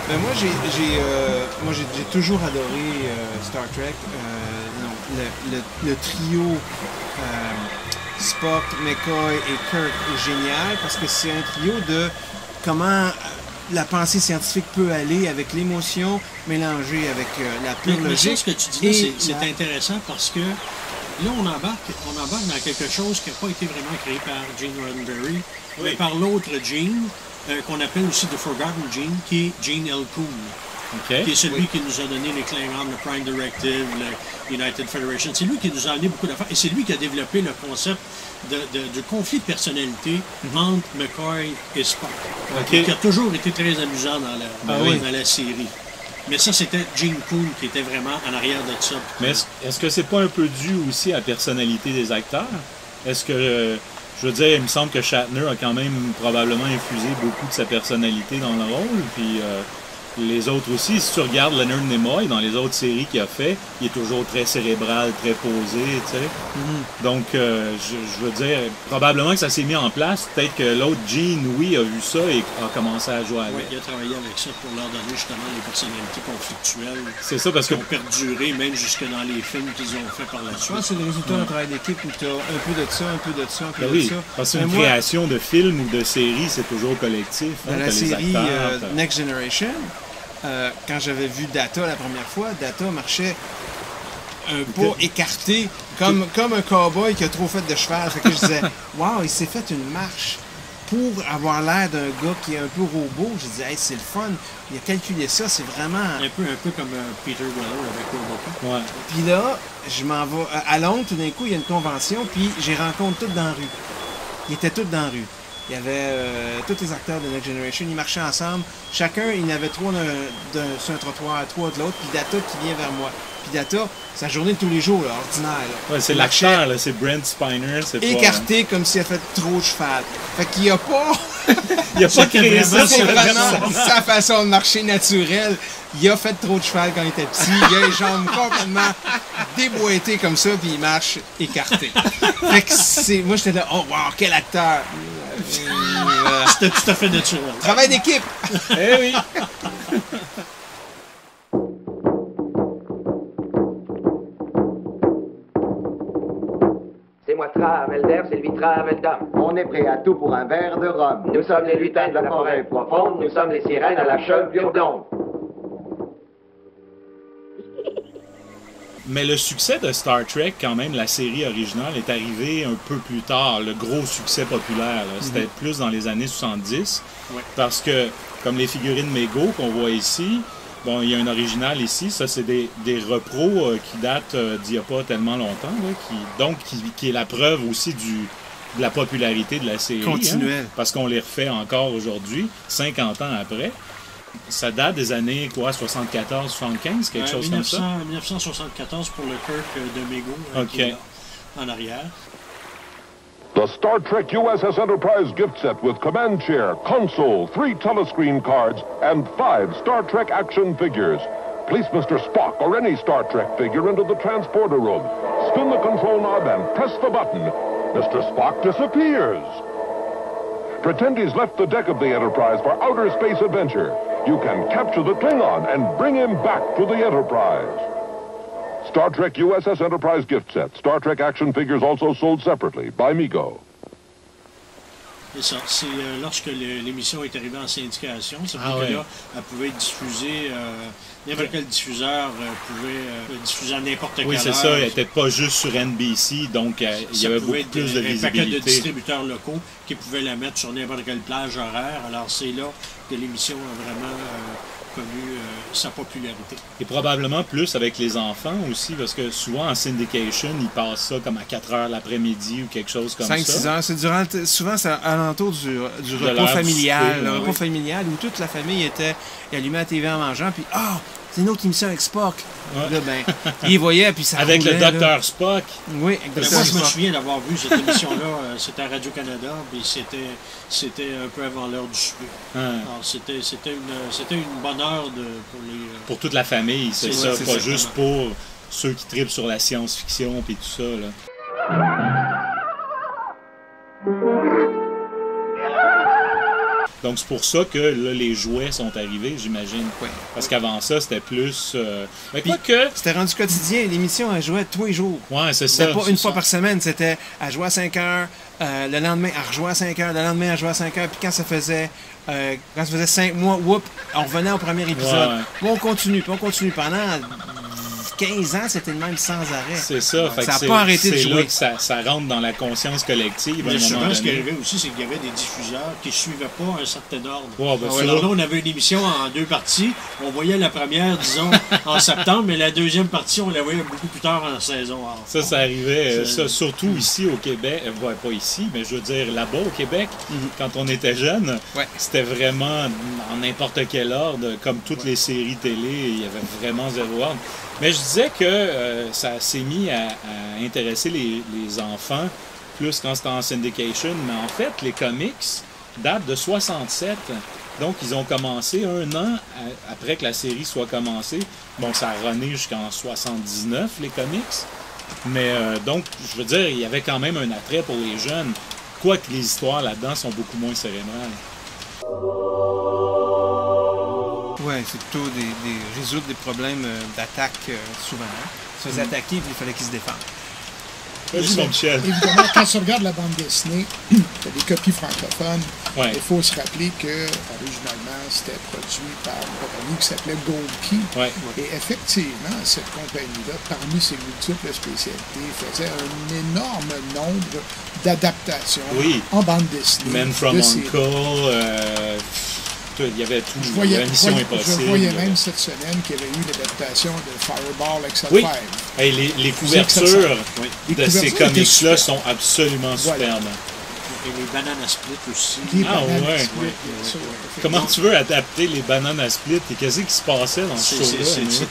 Ben moi j'ai toujours adoré Star Trek. Non, le trio Spock, McCoy et Kirk est génial parce que c'est un trio de comment la pensée scientifique peut aller avec l'émotion mélangée avec la pure mais logique. ça, ce que tu dis là, c'est intéressant parce que là, on embarque dans quelque chose qui n'a pas été vraiment créé par Gene Roddenberry, mais par l'autre Gene, qu'on appelle aussi The Forgotten Gene, qui est Gene L. Coon. Okay. Qui est celui qui nous a donné les Klingons, le Prime Directive, le United Federation. C'est lui qui nous a amené beaucoup d'affaires. Et c'est lui qui a développé le concept de conflit de personnalité entre McCoy et Spock. Okay. Qui a toujours été très amusant dans la série. Mais ça, c'était Gene Coon qui était vraiment en arrière de ça. Mais est-ce que c'est pas un peu dû aussi à la personnalité des acteurs? Est-ce que, je veux dire, il me semble que Shatner a quand même probablement infusé beaucoup de sa personnalité dans le rôle, puis les autres aussi. Si tu regardes Leonard Nimoy dans les autres séries qu'il a fait, il est toujours très cérébral, très posé, tu sais. Donc, je veux dire, probablement que ça s'est mis en place. Peut-être que l'autre Gene, oui, a vu ça et a commencé à jouer avec. Oui, il a travaillé avec ça pour leur donner justement les personnalités conflictuelles. C'est ça, parce que qui ont perduré même jusque dans les films qu'ils ont fait par la Je suite. pense que c'est le résultat d'un travail d'équipe où tu as un peu de ça, un peu de ça, un peu ben de oui, ça. parce qu'une création de film ou de série, c'est toujours collectif. Dans hein, la série acteurs, Next Generation, quand j'avais vu Data la première fois, Data marchait un pas écarté, comme un cow-boy qui a trop fait de cheval. Fait que je disais, waouh, il s'est fait une marche pour avoir l'air d'un gars qui est un peu robot. Je disais, hey, c'est le fun. Il a calculé ça, c'est vraiment... Un peu comme Peter Weller avec Robocop. Ouais. Puis là, je m'en vais à Londres, tout d'un coup, il y a une convention, puis j'ai rencontré tous dans la rue. Ils étaient tous dans la rue. Il y avait tous les acteurs de Next Generation, ils marchaient ensemble. Chacun, il y en avait trois sur un trottoir, trois de l'autre, puis Data qui vient vers moi. Puis Data, sa journée de tous les jours, là, ordinaire. Là. Ouais, c'est l'acteur, là, c'est Brent Spiner. C'est écarté comme s'il a fait trop de cheval. Fait qu'il n'y a pas... il a pas créé ça. C'est vraiment sa façon de marcher naturelle. Il a fait trop de cheval quand il était petit. Il a les jambes complètement déboîtées comme ça, puis il marche écarté. Fait que moi, j'étais là, oh wow, quel acteur! C'était tout à fait naturel. Travail d'équipe! Eh oui! C'est moi Traveldère, c'est lui Traveldam. On est prêt à tout pour un verre de rhum. Nous sommes les lutins de la forêt profonde, nous sommes les sirènes à la chevelure blonde. Mais le succès de Star Trek, quand même, la série originale, est arrivé un peu plus tard, le gros succès populaire. C'était plus dans les années 70. Ouais. Parce que, comme les figurines Mego qu'on voit ici, bon, il y a un original ici. Ça, c'est des repros qui datent d'il n'y a pas tellement longtemps. Là, qui est la preuve aussi de la popularité de la série. Continuelle. Parce qu'on les refait encore aujourd'hui, 50 ans après. Ça date des années, quoi, 74, 75, quelque chose comme ça? 1974 pour le Kirk de Mego, qui est là, en arrière. The Star Trek USS Enterprise gift set with command chair, console, 3 telescreen cards, and 5 Star Trek action figures. Place Mr. Spock or any Star Trek figure into the transporter room. Spin the control knob and press the button. Mr. Spock disappears. Pretend he's left the deck of the Enterprise for outer space adventure. You can capture the Klingon and bring him back to the Enterprise. Star Trek USS Enterprise gift set. Star Trek action figures also sold separately by Mego. C'est ça. C'est lorsque l'émission est arrivée en syndication, ça veut dire que là, elle pouvait être diffusée, n'importe quel diffuseur pouvait diffuser à n'importe quelle heure. Oui, c'est ça. Elle n'était pas juste sur NBC, donc il y avait beaucoup plus de visibilité. Un paquet de distributeurs locaux qui pouvaient la mettre sur n'importe quelle plage horaire. Alors c'est là que l'émission a vraiment connu sa popularité. Et probablement plus avec les enfants aussi, parce que souvent en syndication, ils passent ça comme à 4 heures l'après-midi ou quelque chose comme 5-6 ça. heures, c'est durant souvent c'est alentour du repas familial, le repas familial où toute la famille était allumée à la TV en mangeant, puis c'est une autre émission avec Spock. Ouais. Là, ils voyaient, puis ça avec roulait, le Docteur Spock. Oui, avec moi, je me souviens d'avoir vu cette émission-là, c'était à Radio-Canada, puis c'était un peu avant l'heure du souper. Alors, c'était une bonne heure pour toute la famille, c'est ça, c'est pas ça, juste pour ceux qui tripent sur la science-fiction et tout ça. Là. Donc, c'est pour ça que là, les jouets sont arrivés, j'imagine. Oui. Parce qu'avant ça, c'était plus... Mais Puis, quoique... c'était rendu quotidien. L'émission, elle jouait tous les jours. Ouais, c'est ça. C'était pas c'est une ça. fois par semaine. C'était à jouer à 5 heures. Le lendemain, elle rejouait à 5 heures. Le lendemain, elle jouait à 5 heures. Puis quand ça faisait 5 mois, whoop, on revenait au premier épisode. Ouais. Puis on continue. Puis on continue. Pendant 15 ans, c'était le même sans arrêt. C'est ça. Fait Ça que n'a pas arrêté de c'est là jouer. que ça rentre dans la conscience collective à Mais un moment souvent, ce qui donné. arrivait aussi, c'est qu'il y avait des diffuseurs qui ne suivaient pas un certain ordre. Ouais, ben, ça, Alors là, on avait une émission en 2 parties. On voyait la première, disons, en septembre, mais la deuxième partie, on la voyait beaucoup plus tard en saison. Alors, ça arrivait, C'est- surtout ici au Québec. Ouais, pas ici, mais je veux dire là-bas au Québec, quand on était jeune, Ouais. c'était vraiment en n'importe quel ordre, comme toutes les séries télé, il y avait vraiment zéro ordre. Mais je disais que ça s'est mis à intéresser les enfants plus quand c'était en syndication, mais en fait, les comics datent de 67. Donc, ils ont commencé 1 an après que la série soit commencée. Bon, ça a runné jusqu'en 79, les comics. Mais donc, je veux dire, il y avait quand même un attrait pour les jeunes. Quoique les histoires là-dedans sont beaucoup moins cérébrales. Ouais, c'est plutôt résoudre des problèmes d'attaque souvent. Hein. Ils se faisaient attaquer et il fallait qu'ils se défendent. Vas-y, mon Michel. Évidemment, quand tu regardes la bande dessinée, tu as des copies francophones. Ouais. Il faut se rappeler que originalement, c'était produit par une compagnie qui s'appelait Gold Key. Ouais. Et effectivement, cette compagnie-là, parmi ses multiples spécialités, faisait un énorme nombre d'adaptations Oui. en bande dessinée. Men from de séries. Uncle, il y avait tout. Je voyais, Mission je Impossible. voyais même cette semaine qu'il y avait eu l'adaptation de Fireball XL5. Oui. Hey, les couvertures Oui. Les de ces couvertures étaient comics-là superbes. sont absolument Voilà. superbes. Et les bananes à split aussi. Des Ah, bananes ouais. split, Ouais, bien sûr, Comment effectivement. tu veux adapter les bananes à split et qu'est-ce qui se passait dans ce show-là?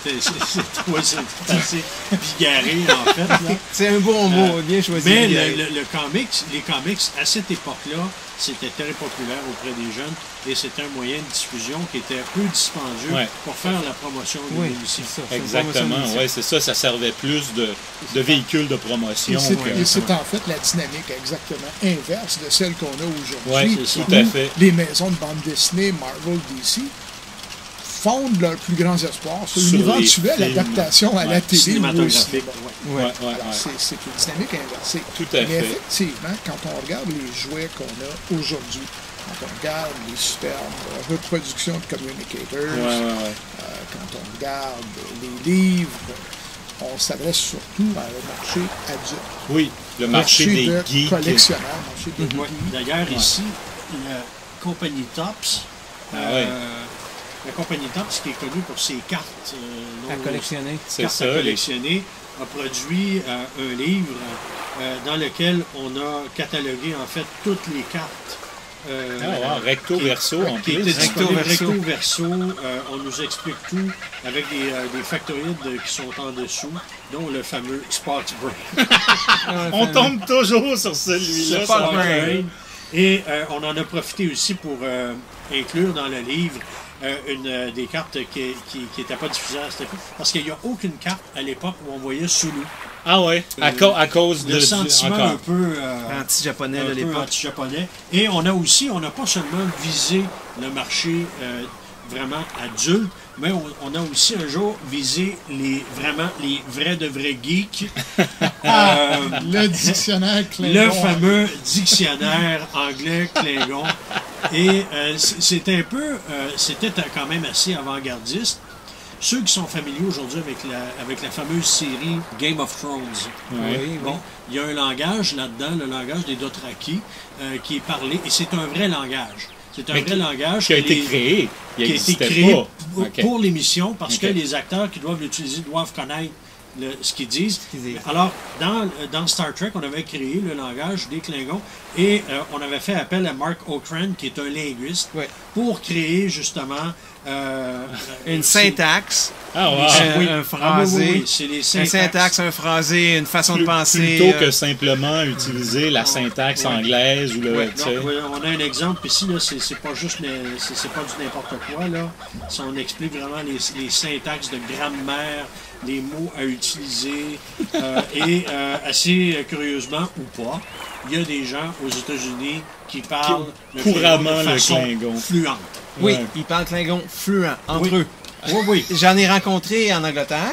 C'est assez bigarré, en fait. Là. C'est un bon mot, bien choisi. Mais Pierre. les comics, à cette époque-là, c'était très populaire auprès des jeunes et c'était un moyen de diffusion qui était peu dispendieux Ouais. pour faire la promotion de Oui, l'émission. c'est ça. C'est une Exactement, promotion ouais, c'est ça, ça servait plus de véhicules de promotion. Et c'est en fait la dynamique exactement inverse de celle qu'on a Ouais, aujourd'hui. c'est ça. tout à où fait. Les maisons de bande dessinée, Marvel, DC, fondent leurs plus grands espoirs sur Sur une les éventuelle films. adaptation à la télé ou au Cinématographique. cinéma. Ouais, ouais, Alors, ouais. c'est une dynamique inversée. Tout à Mais fait. effectivement, quand on regarde les jouets qu'on a aujourd'hui, quand on regarde les superbes reproductions de Communicators, Ouais, ouais, ouais. quand on regarde les livres, on s'adresse surtout à un marché adulte. Oui, le marché des de geeks. collectionneurs, marché des Ouais. geeks. D'ailleurs, ici, la compagnie Topps, Ah ouais. la compagnie Topps, qui est connue pour ses cartes, À collectionner. C'est cartes ça, à les- collectionner, a produit un livre dans lequel on a catalogué en fait toutes les cartes. Ah, wow, recto verso en qui plus. était disponible Recto recto verso. On nous explique tout avec des factoïdes qui sont en dessous, dont le fameux Spots Brain. On tombe toujours sur celui-là. C'est ça pas va le être- brain. Et on en a profité aussi pour inclure dans le livre des cartes qui n'étaient pas diffusées à cette époque. Parce qu'il n'y a aucune carte à l'époque où on voyait Sulu. Ah ouais, à cause de... Le sentiment encore. un peu... Anti-japonais de un peu l'époque. anti-japonais. Et on n'a pas seulement visé le marché vraiment adulte, mais on a aussi un jour visé les vrais de vrais geeks. Le dictionnaire Klingon. Le fameux dictionnaire anglais Klingon. Et c'était quand même assez avant-gardiste. Ceux qui sont familiers aujourd'hui avec la fameuse série Game of Thrones, Ouais. Oui, bon, il y a un langage là-dedans, le langage des Dothraki, qui est parlé, et c'est un vrai langage. C'est un Mais vrai langage Qui a que été les- créé. Il qui a été n'existait créé pas. Ok. pour l'émission parce Ok. que les acteurs qui doivent l'utiliser doivent connaître ce qu'ils disent. qu'ils disent. Alors, dans Star Trek, on avait créé le langage des Klingons et on avait fait appel à Mark Okrand, qui est un linguiste, Ouais. pour créer justement Une syntaxe, Ah ouais. un phrasé, c'est les un syntaxe, un phrasé, une façon de penser. Plutôt que simplement utiliser la syntaxe anglaise ou le... Ouais. tu sais. Donc, on a un exemple ici, là, c'est pas juste c'est pas du n'importe quoi, là. Si on explique vraiment les syntaxes de grammaire, les mots à utiliser. utilisé et assez curieusement ou pas, il y a des gens aux États-Unis qui parlent couramment de façon le Klingon. fluente. Oui, Ouais. ils parlent Klingon fluent entre eux. Oui. J'en ai rencontré en Angleterre.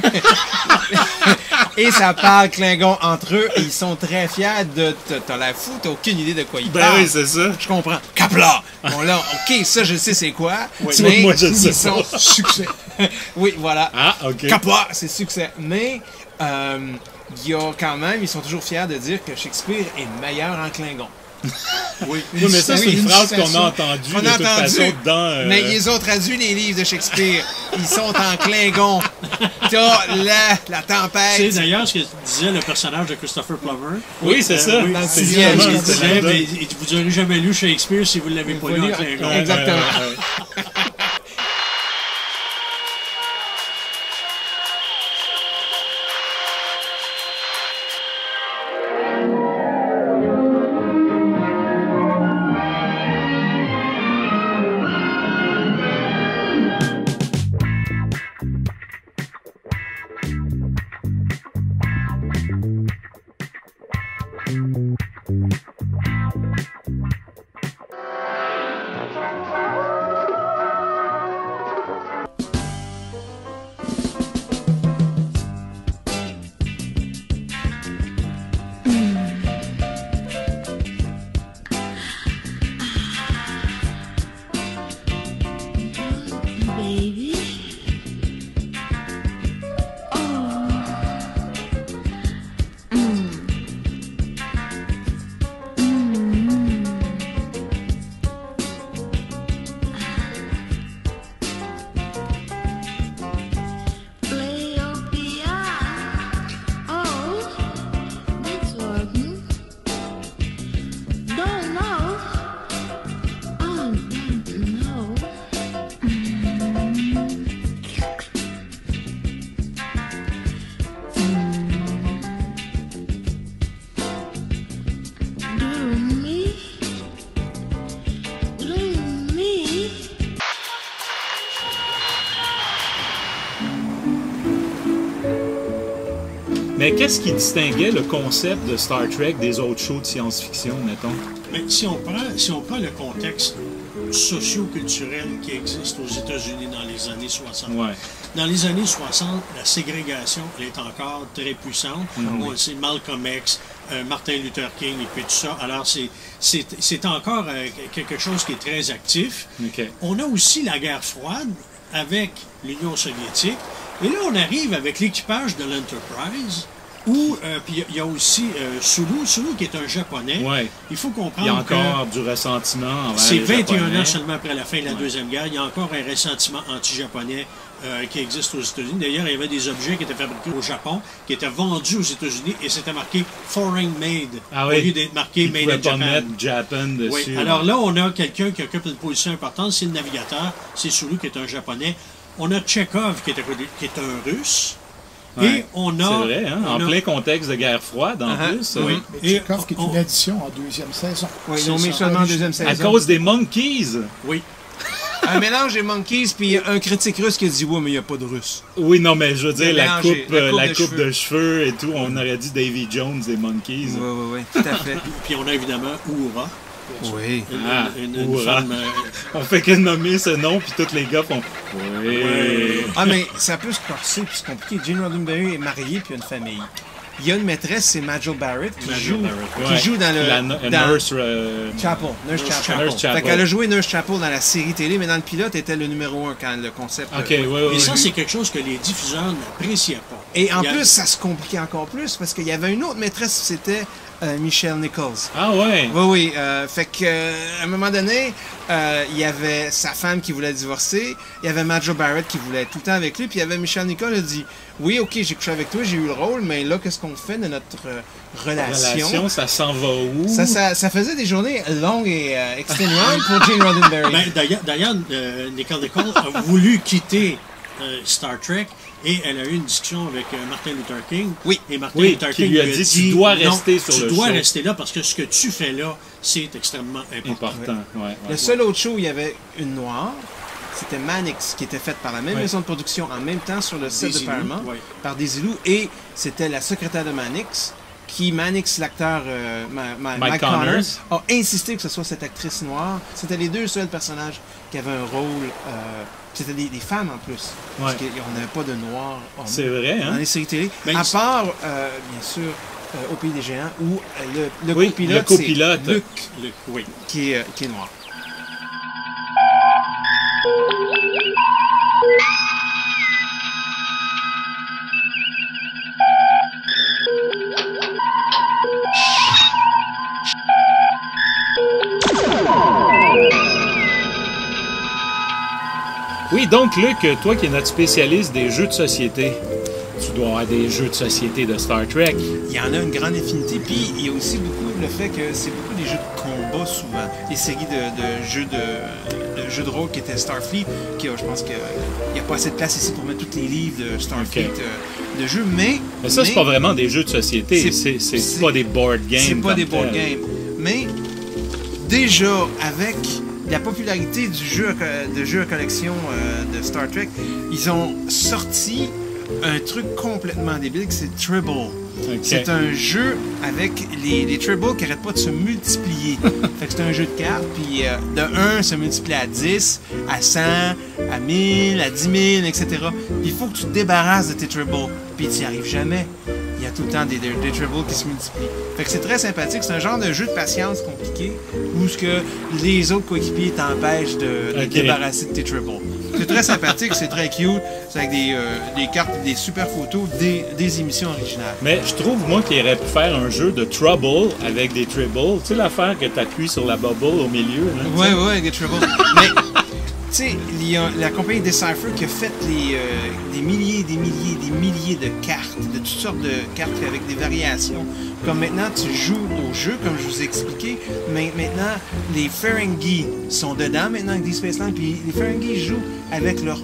Et ça parle Klingon entre eux. Et ils sont très fiers de... T'as l'air fou, t'as aucune idée de quoi ils Ben parlent. oui, c'est ça. Je comprends. Capla! Bon là, ok, ça je sais c'est quoi. Tu vois, moi, je sais ils sont... pas. Succès. Oui, voilà. Ah, OK. Capla, c'est succès. Mais il y a quand même, ils sont toujours fiers de dire que Shakespeare est meilleur en Klingon. Oui. Oui, mais ça, c'est une phrase qu'on a entendue On de a toute entendu, façon dans... mais ils ont traduit les livres de Shakespeare. Ils sont en Klingon. T'as la C'est tempête. d'ailleurs ce que disait le personnage de Christopher Plummer. Oui, c'est ça. Oui, dans le c'est sixième, justement il ce qu'il disait, disait, mais vous n'aurez jamais lu Shakespeare si vous ne l'avez pas lu en Klingon. Exactement. Baby. Oh. Play your piano. Oh, that's working. Don't know. Oh, don't know. Do me. Do me. Mais qu'est-ce qui distinguait le concept de Star Trek des autres shows de science-fiction, mettons? Mais si on prend le contexte socio-culturel qui existe aux États-Unis dans les années 60. Ouais. Dans les années 60, la ségrégation elle est encore très puissante. On le sait, Malcolm X, Martin Luther King et puis tout ça. Alors, c'est encore quelque chose qui est très actif. OK. On a aussi la guerre froide avec l'Union soviétique. Et là, on arrive avec l'équipage de l'Enterprise, où puis il y a aussi Sulu qui est un Japonais. Ouais. Il faut comprendre Il y a que encore du ressentiment envers c'est les 21 Japonais. ans seulement après la fin de la Deuxième Guerre. Il y a encore un ressentiment anti-japonais qui existe aux États-Unis. D'ailleurs, il y avait des objets qui étaient fabriqués au Japon, qui étaient vendus aux États-Unis, et c'était marqué « Foreign Made Ah au oui. lieu d'être marqué Ils « Made pouvaient in pas Japan ». mettre Japan dessus. Oui. Alors là, on a quelqu'un qui occupe une position importante, c'est le navigateur, c'est Sulu qui est un Japonais. On a Tchekhov qui est un Russe. Ouais. Et on a... C'est vrai, hein? En on a- plein contexte de guerre froide, en plus. Oui. Mais Et Tchekhov, qui est une addition en deuxième saison. Oui, C'est ils ont mis ça. seulement en deuxième À saison. cause des Monkeys. Oui. Un mélange des Monkeys, puis un critique russe qui a dit « Ouais, mais il n'y a pas de russe. Oui, non, mais je veux dire, Le la mélanger, coupe, la coupe de de cheveux et tout, on aurait dit Davy Jones des Monkeys. » Oui, tout à fait. Puis on a évidemment Uhura. Oui. Une Uhura. femme... On fait que nommer ce nom, puis tous les gars font oui. Ah, mais ça peut se corser, puis c'est compliqué. Gene Roddenberry est marié, puis a une famille. Il y a une maîtresse, c'est Majo Barrett, qui joue dans le... dans Nurse, Chapel, Nurse Chapel. Nurse Chapel. Fait qu'elle a joué Nurse Chapel dans la série télé, mais dans le pilote, elle était le numéro 1 quand le concept... OK, oui, oui. Et ça, c'est quelque chose que les diffuseurs n'appréciaient pas. Et en Il y a- plus, ça se compliquait encore plus, parce qu'il y avait une autre maîtresse, c'était Michelle Nichols. Ah ouais. Oui. Fait que à un moment donné, il y avait sa femme qui voulait divorcer, il y avait Majo Barrett qui voulait être tout le temps avec lui, puis il y avait Michelle Nichols qui a dit « Oui, OK, j'ai couché avec toi, j'ai eu le rôle, mais là, qu'est-ce qu'on fait de notre relation? » Ça s'en va où? Ça faisait des journées longues et exténuantes pour Gene Roddenberry. Ben, d'ailleurs, Nicole a voulu quitter Star Trek et elle a eu une discussion avec Martin Luther King. Oui. Et Martin Oui, Luther qui King lui a lui a dit, dit tu dois non, rester sur le Tu dois show. rester là parce que ce que tu fais là, c'est extrêmement important. Important, ouais. Le seul autre show où il y avait une noire, c'était Mannix qui était faite par la même maison de production en même temps sur le set de Desilu, Paramount, ouais. par Desilu, et c'était la secrétaire de Mannix, Mannix, l'acteur Mike Connors, a insisté que ce soit cette actrice noire. C'était les deux seuls personnages qui avaient un rôle... c'était des femmes en plus, parce qu'on n'avait pas de noirs C'est vrai, hein? dans les séries télé, Ben, à part, bien sûr, Au Pays des Géants, où le Oui, copilote, le copilote. c'est Luc, Oui. qui est noir. Oui, donc Luc, toi qui es notre spécialiste des jeux de société, tu dois avoir des jeux de société de Star Trek. Il y en a une grande infinité, puis il y a aussi beaucoup le fait que c'est beaucoup des jeux de combat souvent, des séries de jeux de rôle qui étaient Starfleet, qui je pense qu'il n'y a pas assez de place ici pour mettre tous les livres de Starfleet de jeux, mais ça, c'est pas vraiment des jeux de société, c'est pas des board games. C'est pas des comme board tel. games, mais déjà avec la popularité du jeu à collection de Star Trek, ils ont sorti un truc complètement débile, c'est Tribble. Okay. C'est un jeu avec les Tribbles qui n'arrêtent pas de se multiplier. Fait que c'est un jeu de cartes, puis de 1 se multiplie à 10, à 100, à 1000, à 10 000, etc. Puis il faut que tu te débarrasses de tes Tribbles, puis tu n'y arrives jamais. Il y a tout le temps des Tribbles qui se multiplient. Fait que c'est très sympathique. C'est un genre de jeu de patience compliqué où ce que les autres coéquipiers t'empêchent de te débarrasser de tes Tribbles. C'est très sympathique, c'est très cute. C'est avec des cartes, des super photos, des émissions originales. Mais je trouve, moi, qu'il aurait pu faire un jeu de Trouble avec des Tribbles. Tu sais, l'affaire que tu appuies sur la bubble au milieu. Oui, avec des Tribbles. Mais, tu sais, il y a la compagnie Decipher qui a fait des milliers de cartes, de toutes sortes de cartes avec des variations. Comme maintenant, tu joues au jeu, comme je vous ai expliqué, mais maintenant, les Ferengi sont dedans maintenant avec Deep Space Nine, puis les Ferengi jouent avec leurs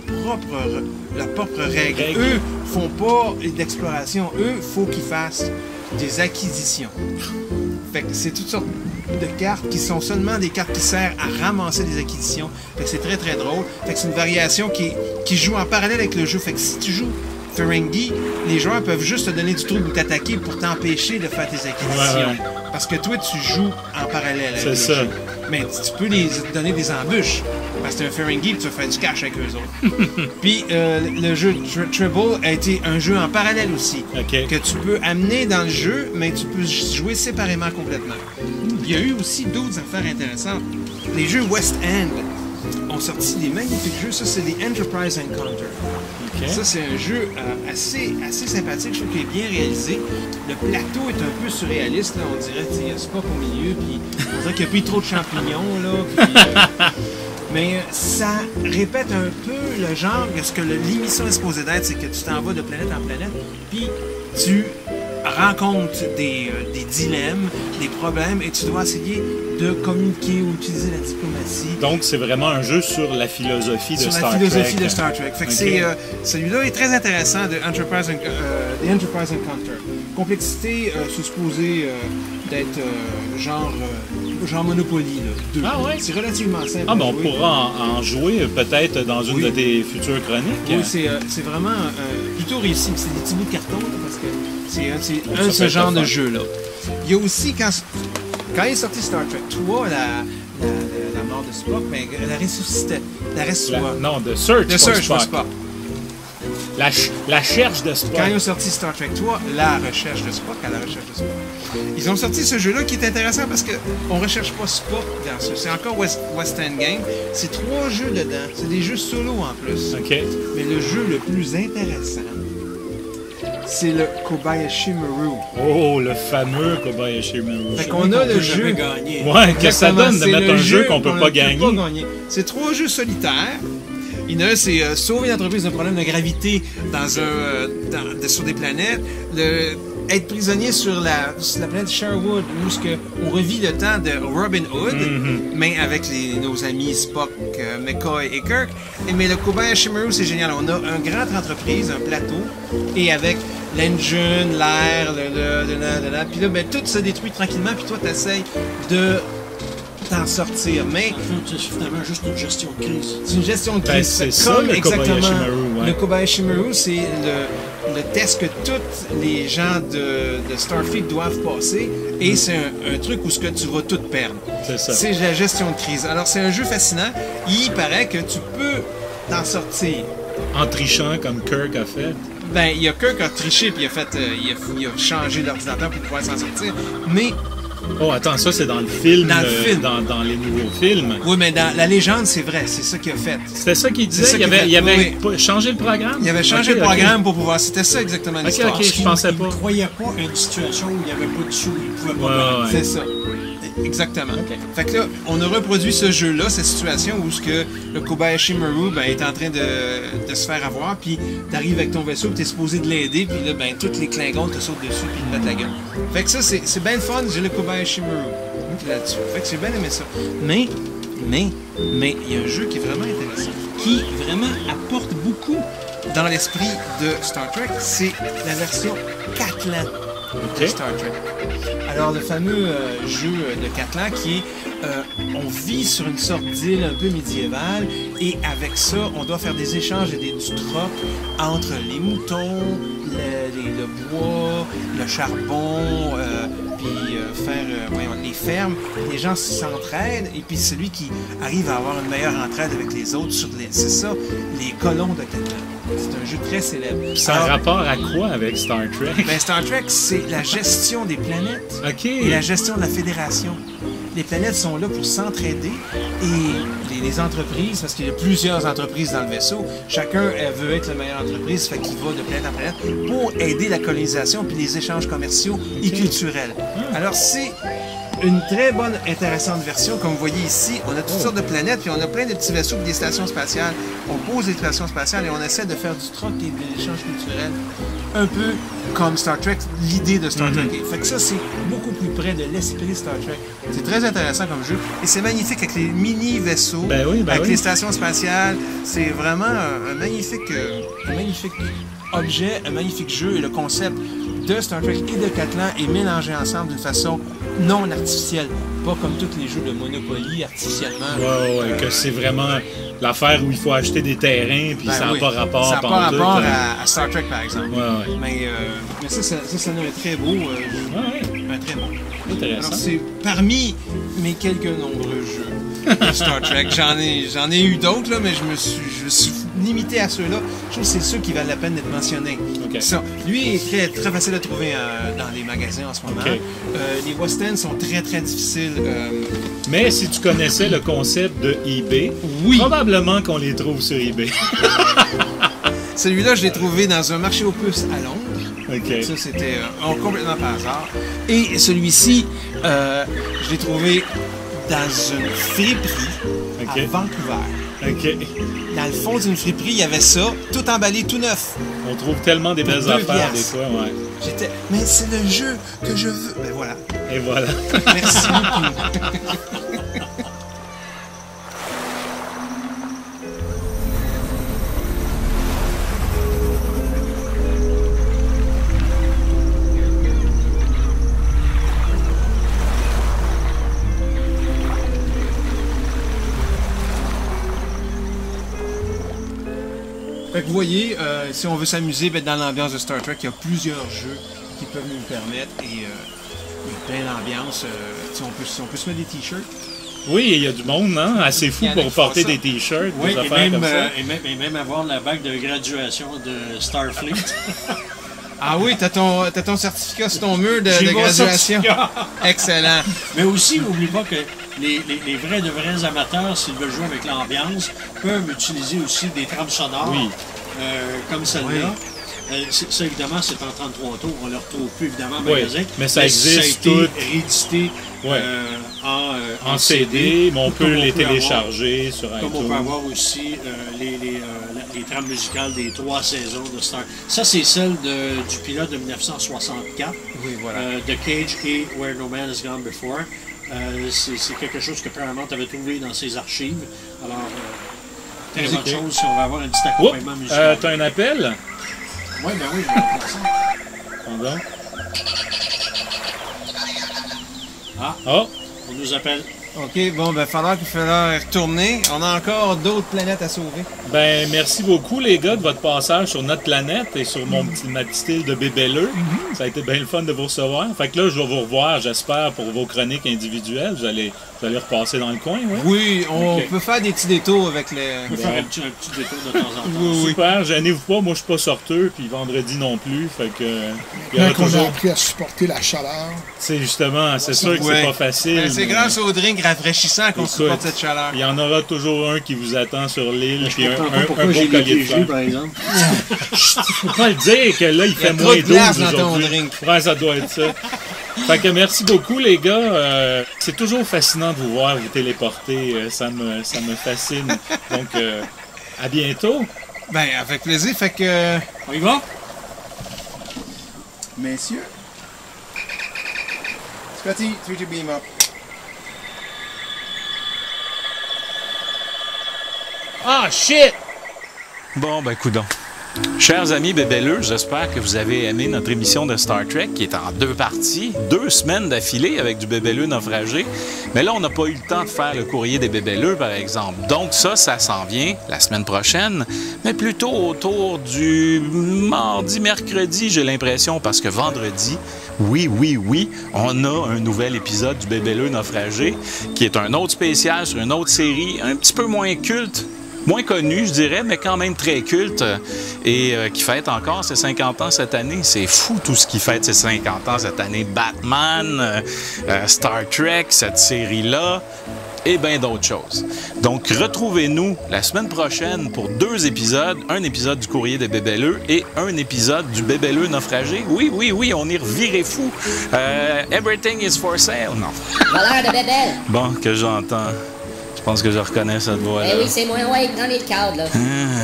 propres règles. Eux font pas d'exploration, eux, faut qu'ils fassent des acquisitions. Fait que c'est toutes sortes de cartes qui sont seulement des cartes qui servent à ramasser des acquisitions. Fait que c'est très très drôle. Fait que c'est une variation qui joue en parallèle avec le jeu. Fait que si tu joues Ferengi, les joueurs peuvent juste te donner du trouble ou t'attaquer pour t'empêcher de faire tes acquisitions. Ouais. Parce que toi, tu joues en parallèle avec le ça. jeu. Mais tu peux les donner des embûches. Parce que c'est un Ferengi, puis tu vas faire du cash avec eux autres. Puis le jeu Tribble a été un jeu en parallèle aussi. Que tu peux amener dans le jeu, mais tu peux jouer séparément complètement. Il y a eu aussi d'autres affaires intéressantes. Les jeux West End ont sorti des magnifiques jeux. Ça, c'est des Enterprise Encounter. Ça, c'est un jeu assez sympathique. Je trouve qu'il est bien réalisé. Le plateau est un peu surréaliste. Là. On dirait qu'il y a Spock au milieu, puis on dirait qu'il n'y a plus trop de champignons. Là, puis, mais ça répète un peu le genre que ce que l'émission est supposée d'être, c'est que tu t'en vas de planète en planète, puis tu rencontres des dilemmes, des problèmes, et tu dois essayer de communiquer ou utiliser la diplomatie. Donc, c'est vraiment un jeu sur la philosophie de Star Trek. Sur la philosophie de Star Trek. Fait que celui-là est très intéressant, The Enterprise Encounter. Complexité, c'est supposé d'être genre Monopoly. Là, 2. Ah ouais? C'est relativement simple. Ah, ben on pourra en jouer peut-être dans une de tes futures chroniques. Oui, c'est vraiment plutôt réussi. C'est des petits bouts de carton, là, parce que c'est ce genre de jeu-là. Il y a aussi, quand il est sorti Star Trek 3, la mort de Spock, ben, la ressuscitait. Non, The Search for Spock. La recherche de Spock. Quand ils ont sorti Star Trek 3, la recherche de Spock. Ils ont sorti ce jeu-là qui est intéressant parce qu'on ne recherche pas Spock dans ce. C'est encore West End Game. C'est 3 jeux dedans. C'est des jeux solo en plus. Mais le jeu le plus intéressant, c'est le Kobayashi Maru. Oh, le fameux Kobayashi Maru. Fait qu'on a le jeu. Ouais, qu'est-ce que ça donne de mettre un jeu qu'on ne peut pas gagner? C'est 3 jeux solitaires. Il y en a un, c'est sauver une entreprise d'un problème de gravité sur des planètes. Être prisonnier sur la planète Sherwood, où on revit le temps de Robin Hood, mais avec nos amis Spock, McCoy et Kirk. Mais le Kobayashi Maru, c'est génial. On a une grande entreprise, un plateau, et avec l'engine, l'air, puis là, ben, tout se détruit tranquillement, puis toi, t'essayes t'en sortir. Mais C'est finalement juste une gestion de crise. c'est une gestion de Ben, crise. c'est ça, Comme le exactement Kobayashi Maru, ouais. le Kobayashi Maru, c'est le test que tous les gens de Starfleet doivent passer. Et c'est un truc où ce que tu vas tout perdre. C'est ça. C'est la gestion de crise. Alors, c'est un jeu fascinant. Il paraît que tu peux t'en sortir. En trichant comme Kirk a fait. Ben, il y a Kirk qui a triché puis il a changé l'ordinateur pour pouvoir s'en sortir. Mais, Oh, attends, ça c'est dans le film. Dans le film. Dans les nouveaux films. oui, mais dans la légende, c'est vrai. C'est ça qu'il a fait. C'était ça qu'il disait? ça Il qu'il avait, fait, il avait oui. pas- changé le programme? Il avait changé Ok, le ok. programme pour pouvoir. C'était ça exactement l'histoire. ok, je pensais pas. Il ne croyait pas à une situation où il n'y avait pas de sous, il ne pouvait pas Ouais, gagner. ouais. C'est ça. Exactement. Fait que là, on a reproduit ce jeu-là, cette situation où ce que le Kobayashi Maru ben, est en train de se faire avoir, puis t'arrives avec ton vaisseau, puis t'es supposé de l'aider, puis là, ben, tous les Klingons te sautent dessus, puis ils te mettent la gueule. Fait que ça, c'est bien le fun, j'ai le Kobayashi Maru là-dessus. Fait que j'ai bien aimé ça. Mais, il y a un jeu qui est vraiment intéressant, qui vraiment apporte beaucoup dans l'esprit de Star Trek, c'est la version Catlan de Ok. Star Trek. Alors, le fameux jeu de Catlan qui est on vit sur une sorte d'île un peu médiévale et avec ça, on doit faire des échanges et du troc entre les moutons, le bois, le charbon, puis faire les fermes. Les gens s'entraident et puis celui qui arrive à avoir une meilleure entraide avec les autres sur l'île. C'est ça, les colons de Catlan. C'est un jeu très célèbre. Ça a Alors, rapport à quoi avec Star Trek? ben, Star Trek, c'est la gestion des planètes Ok. et la gestion de la fédération. Les planètes sont là pour s'entraider et les entreprises, parce qu'il y a plusieurs entreprises dans le vaisseau, chacun veut être la meilleure entreprise, fait qu'il va de planète en planète pour aider la colonisation puis les échanges commerciaux et culturels. Alors c'est une très bonne, intéressante version. Comme vous voyez ici, on a toutes sortes de planètes, puis on a plein de petits vaisseaux et des stations spatiales. On pose des stations spatiales et on essaie de faire du troc et de l'échange culturel. Un peu comme Star Trek, l'idée de Star Trek. Fait que ça, c'est beaucoup plus près de l'esprit Star Trek. C'est très intéressant comme jeu. Et c'est magnifique avec les mini-vaisseaux, Ben oui, ben avec oui. les stations spatiales. C'est vraiment un magnifique objet, un magnifique jeu. Et le concept de Star Trek et de Catlan est mélangé ensemble d'une façon non artificielle. Pas comme tous les jeux de Monopoly, artificiellement. Ouais, que c'est vraiment l'affaire où il faut acheter des terrains puis Ben ça n'a oui. pas rapport Ça n'a pas pantoute, rapport hein. à Star Trek, par exemple. Ouais. Mais ça donne un très beau jeu. Ouais, Un très bon. intéressant. Alors, c'est parmi mes quelques nombreux jeux de Star Trek. J'en ai eu d'autres, là, mais je me suis limité à ceux-là. Je trouve que c'est ceux qui valent la peine d'être mentionnés. Ok. Ça, lui est très, très facile à trouver dans les magasins en ce moment. Ok. Les West End sont très, très difficiles. Mais si tu connaissais le concept de eBay, Oui. probablement qu'on les trouve sur eBay. Celui-là, je l'ai trouvé dans un marché aux puces à Londres. OK. Ça, c'était complètement par hasard. Et celui-ci, je l'ai trouvé dans une friperie à Ok. Vancouver. OK. Dans le fond d'une friperie, il y avait ça, tout emballé, tout neuf. On trouve tellement des belles Pour 2 affaires des piastres. fois, ouais. J'étais, mais c'est le jeu que je veux. Ben voilà. Et voilà. Merci beaucoup. Fait que vous voyez, si on veut s'amuser ben, dans l'ambiance de Star Trek, il y a plusieurs jeux qui peuvent nous le permettre et il y a plein d'ambiance. On peut se mettre des t-shirts. Oui, il y a du monde, non? Assez fou Il y en a pour qui font porter ça. des t-shirts, Oui, des affaires comme ça. et même avoir la bague de graduation de Starfleet. Ah oui, t'as ton certificat sur ton mur de J'ai mon graduation. certificat. Excellent. Mais aussi, n'oublie pas que les vrais amateurs, s'ils veulent jouer avec l'ambiance, peuvent utiliser aussi des trames sonores Oui. comme celle-là. Ça, évidemment, c'est en 33 tours. On ne le retrouve plus, évidemment, en Oui, magasin. mais ça existe a été tout. réédité Ouais. en En CD, mais on Comme peut les avoir- télécharger sur Comme on peut iTunes. avoir aussi les trames musicales des 3 saisons de Star. Ça, c'est celle du pilote de 1964, Oui, voilà. de Cage et Where No Man Has Gone Before. C'est quelque chose que Paramount avait trouvé dans ses archives. Alors, très bonne chose si on va avoir un petit Oh, accompagnement musical. t'as un appel? Oui, ben oui, je vais faire ça. Pardon? Ah, Oh, on nous appelle. OK, bon, ben, il va falloir retourner. On a encore d'autres planètes à sauver. Ben, merci beaucoup, les gars, de votre passage sur notre planète et sur ma petite île de bébelleux. Ça a été bien le fun de vous recevoir. Fait que là, je vais vous revoir, j'espère, pour vos chroniques individuelles. Vous allez repasser dans le coin, oui? Oui, on Ok. peut faire des petits détours avec les... On peut faire un petit détour de temps en temps. Oui. Super, gênez-vous pas, moi je suis pas sorteux, puis vendredi non plus, fait que il y Quand aura on a toujours... appris à supporter la chaleur. C'est justement, c'est sûr que Ouais. c'est pas facile. Ben, c'est mais grâce au drink rafraîchissant qu'on écoute, supporte cette chaleur. il y en aura toujours un qui vous attend sur l'île, puis un comprends pas beau pourquoi j'ai collier de les fleurs. jus, par exemple. Faut pas le dire que là, il fait trop moins de 12 glace dans ton aujourd'hui. drink. Ouais, ça doit être ça. Fait que merci beaucoup, les gars. C'est toujours fascinant de vous voir vous téléporter. Ça me fascine. Donc, à bientôt. Ben, avec plaisir. Fait que... On y va? Messieurs. Scotty, 3G beam up. Ah, shit! Bon, ben, coudonc. Chers amis bébelleux, j'espère que vous avez aimé notre émission de Star Trek qui est en 2 parties, 2 semaines d'affilée avec du bébelleux naufragé. Mais là, on n'a pas eu le temps de faire le courrier des bébelleux, par exemple. Donc ça s'en vient la semaine prochaine, mais plutôt autour du mardi, mercredi, j'ai l'impression, parce que vendredi, oui, on a un nouvel épisode du bébelleux naufragé qui est un autre spécial sur une autre série un petit peu moins culte. Moins connu, je dirais, mais quand même très culte et qui fête encore ses 50 ans cette année. C'est fou tout ce qui fête ses 50 ans cette année. Batman, Star Trek, cette série-là et bien d'autres choses. Donc, retrouvez-nous la semaine prochaine pour 2 épisodes. Un épisode du Courrier des Bébelleux et un épisode du Bébelleux naufragé. Oui, on est reviré fou. Everything is for sale. Non. Voleur de bébelle. Bon, que j'entends. Je pense que je reconnais cette voix-là. Eh oui, c'est moi, ouais, dans les cadres, là.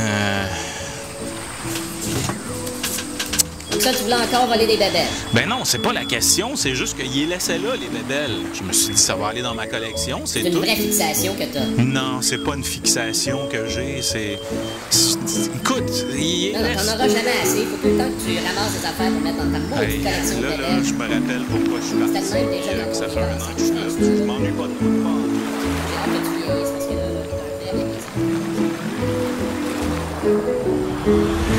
Donc ça, tu voulais encore voler des bébelles. Ben non, c'est pas la question, c'est juste qu'il les laissait là, les bébelles. Je me suis dit, ça va aller dans ma collection, c'est C'est une tout. vraie fixation que t'as. Non, c'est pas une fixation que j'ai, Écoute, il Non, t'en auras jamais assez. Faut tout le temps que tu ramasses des affaires pour mettre dans ta maudite Hey, collection de là, bébelles. je me rappelle pourquoi je suis parti. C'est le même déjà dans Ça ton fait un an que je suis là. Je m'ennuie pas de toi. J'ai hâte que tu vieillisses parce que là, t'es un vrai bébé.